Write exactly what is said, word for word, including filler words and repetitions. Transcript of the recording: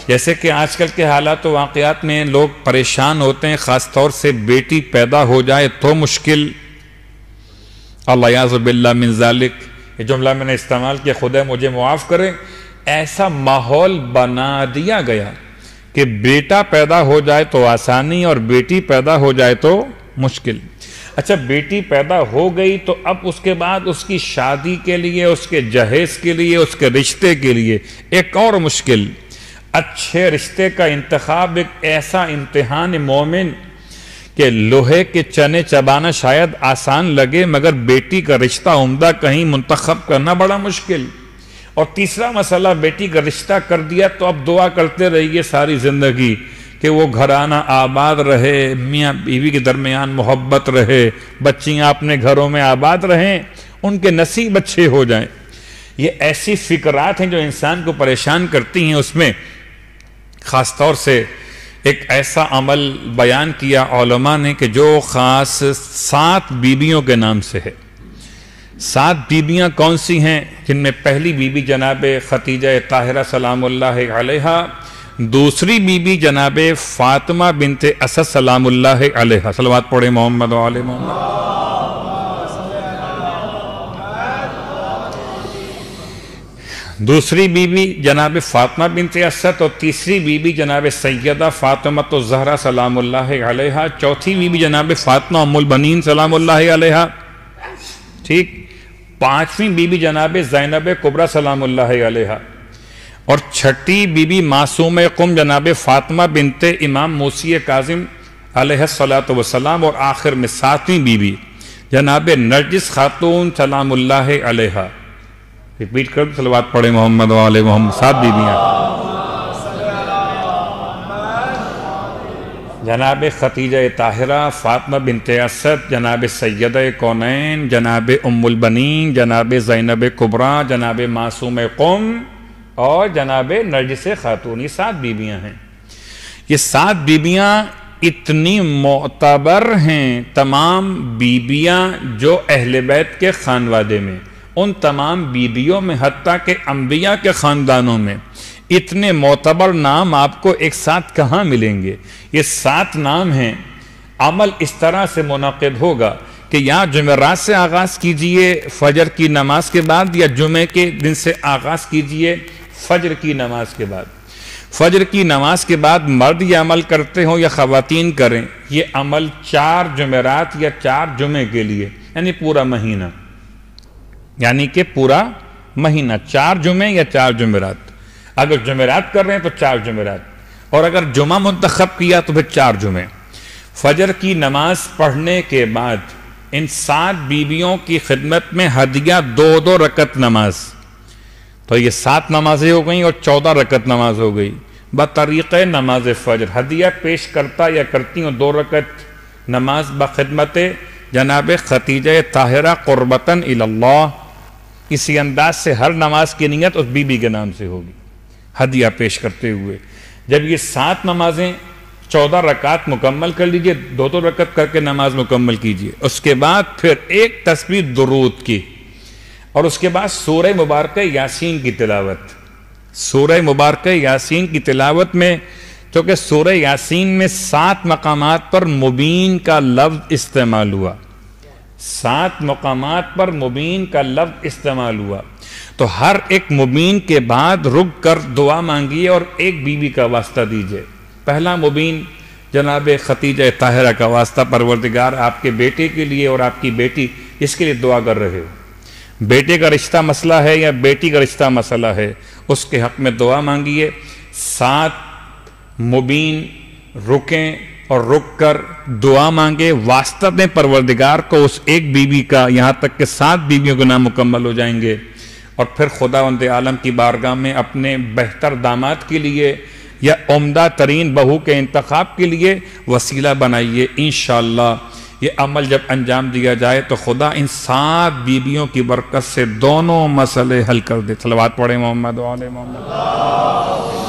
جیسے کہ آج کل کے حالات و واقعات میں لوگ پریشان ہوتے ہیں، خاص طور سے بیٹی پیدا ہو جائے تو مشکل، اللہ یعوذ باللہ من ذالک، یہ جملہ میں نے استعمال کیا، خدا مجھے معاف کرے، ایسا ماحول بنا دیا گیا کہ بیٹا پیدا ہو جائے تو آسانی اور بیٹی پیدا ہو جائے تو مشکل۔ اچھا بیٹی پیدا ہو گئی تو اب اس کے بعد اس کی شادی کے لیے، اس کے جہیز کے لیے، اس کے رشتے کے لیے ایک اور مشکل، اچھے رشتے کا انتخاب ایک ایسا امتحان مومن کہ لوہے کے چنے چبانا شاید آسان لگے، مگر بیٹی کا رشتہ عمدہ کہیں منتخب کرنا بڑا مشکل۔ اور تیسرا مسئلہ، بیٹی کا رشتہ کر دیا تو اب دعا کرتے رہیے ساری زندگی کہ وہ گھرانہ آباد رہے، میاں بیوی کے درمیان محبت رہے، بچیاں اپنے گھروں میں آباد رہیں، ان کے نصیب اچھے ہو جائیں۔ یہ ایسی فکرات ہیں جو انسان کو پریشان کرتی ہیں۔ اس میں خاص طور سے ایک ایسا عمل بیان کیا علماء نے کہ جو خاص سات بیویوں کے نام سے ہے۔ سات بیویاں کون سی ہیں؟ جن میں پہلی بیوی جناب خدیجہ طاہرہ سلام اللہ علیہا، دوسری بیوی جناب فاطمہ بنت اسد سلام اللہ علیہا، صلوات پڑھیں محمد و آل محمد۔ دوسری بیوی جناب فاطمہ بنت اسد اور تیسری بیوی جناب سیدہ فاطمہ الزہرا سلام اللہ علیہا، چوتھی بیوی جناب فاطمہ ام البنین سلام اللہ علیہا، ٹھیک، پانچویں بیوی جناب زینب کبریٰ سلام اللہ علیہا، اور چھٹی بیوی معصوم قم جناب فاطمہ بنت امام موسی کاظم علیہ السلام، اور آخر میں ساتویں بیوی جناب نرجس خاتون سلام اللہ علیہا۔ ریپیٹ کر صلوات پڑھیں محمد و آل محمد۔ سات بیویاں، جناب خدیجہ طاہرہ، فاطمہ بنت اسد، جناب سیدہ کونین، جناب ام البنین، جناب زینب کبریٰ، جناب معصوم قم اور جناب نرجس خاتون، یہ سات بیویاں ہیں۔ یہ سات بیویاں اتنی معتبر ہیں، تمام بیویاں جو اہل بیت کے خانوادے میں، ان تمام بیویوں میں، حتیٰ کہ انبیاء کے خاندانوں میں اتنے معتبر نام آپ کو ایک ساتھ کہاں ملیں گے؟ یہ سات نام ہیں۔ عمل اس طرح سے منعقد ہوگا کہ یا جمعرات سے آغاز کیجئے فجر کی نماز کے بعد، یا جمعے کے دن سے آغاز کیجئے فجر کی نماز کے بعد۔ فجر کی نماز کے بعد مرد یہ عمل کرتے ہوں یا خواتین کریں، یہ عمل چار جمعرات یا چار جمعے کے لیے، یعنی پورا مہینہ، یعنی کہ پورا مہینہ چار جمعے یا چار جمعرات۔ اگر جمعرات کر رہے ہیں تو چار جمعرات، اور اگر جمعہ منتخب کیا تو پھر چار جمعے۔ فجر کی نماز پڑھنے کے بعد ان سات بیویوں کی خدمت میں ہدیہ دو دو رکعت نماز، تو یہ سات نمازیں ہو گئیں اور چودہ رکعت نماز ہو گئی بطریق نماز فجر۔ ہدیہ پیش کرتا یا کرتی ہوں دو رکعت نماز بخدمت جناب خدیجہ طاہرہ قربتاً الی اللہ۔ اسی انداز سے ہر نماز کی نیت اس بی بی کے نام سے ہوگی ہدیہ پیش کرتے ہوئے۔ جب یہ سات نمازیں چودہ رکعت مکمل کر لیجئے، دو دو رکعت کر کے نماز مکمل کیجئے، اس کے بعد پھر ایک تسبیح درود کی، اور اس کے بعد سورہ مبارکہ یاسین کی تلاوت۔ سورہ مبارکہ یاسین کی تلاوت میں، چونکہ سورہ یاسین میں سات مقامات پر مبین کا لفظ استعمال ہوا، سات مقامات پر مبین کا لفظ استعمال ہوا، تو ہر ایک مبین کے بعد رک کر دعا مانگیے اور ایک بیوی کا واسطہ دیجئے۔ پہلا مبین جناب خدیجہ طاہرہ کا واسطہ، پروردگار آپ کے بیٹے کے لیے اور آپ کی بیٹی اس کے لیے دعا کر رہے ہو، بیٹے کا رشتہ مسئلہ ہے یا بیٹی کا رشتہ مسئلہ ہے، اس کے حق میں دعا مانگیے۔ سات مبین رکیں اور رک کر دعا مانگے، واسطہ دیں پروردگار کو اس ایک بیوی کا، یہاں تک کہ سات بیویوں کے نام مکمل ہو جائیں گے، اور پھر خداوند عالم کی بارگاہ میں اپنے بہتر داماد کے لیے یا عمدہ ترین بہو کے انتخاب کے لیے وسیلہ بنائیے۔ انشاءاللہ یہ عمل جب انجام دیا جائے تو خدا ان سات بیویوں کی برکت سے دونوں مسئلے حل کر دے۔ صلوات پڑھیں محمد و آل محمد۔